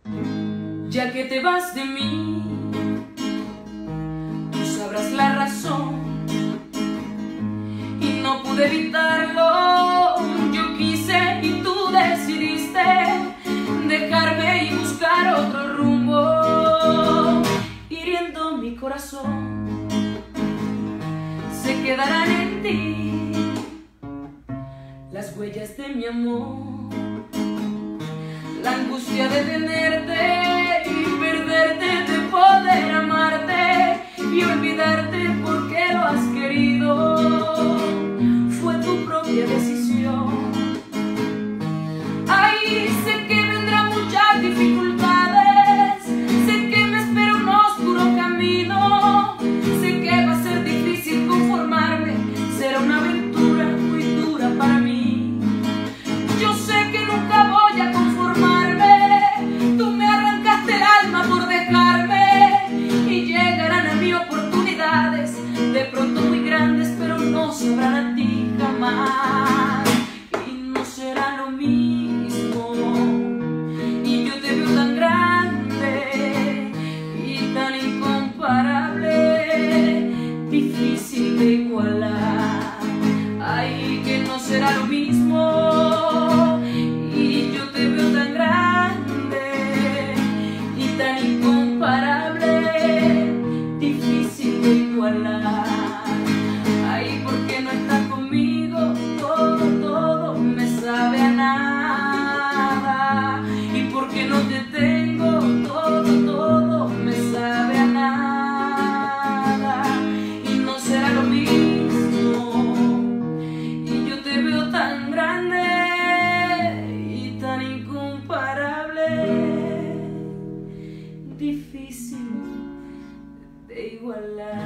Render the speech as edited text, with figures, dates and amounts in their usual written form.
Ya que te vas de mí, tú sabrás la razón y no pude evitarlo. Yo quise y tú decidiste dejarme y buscar otro rumbo, hiriendo mi corazón. Se quedarán en ti las huellas de mi amor, la angustia de tenerte y perderte, de poder amarte y olvidarte porque lo has querido. Fue tu propia decisión. Ay, sé que vendrán muchas dificultades, sé que me espera un oscuro camino, sé que va a ser difícil conformarme, será una aventura muy dura para mí. Yo sé que nunca voy a conformarme, tú me arrancaste el alma por dejarme, y llegarán a mí oportunidades, de pronto muy grandes, pero no sabrán a ti jamás, y no será lo mismo. Y yo te veo tan grande y tan incomparable, difícil de igualar. Ay, que no será lo mismo. Y yo te veo tan grande y tan incomparable, difícil de igualar. Ay, porque no estás conmigo, todo me sabe a nada. Y porque no te tengo, todo me sabe a nada. Y no será lo mismo. Y yo te veo tan grande y tan incomparable, difícil de igualar.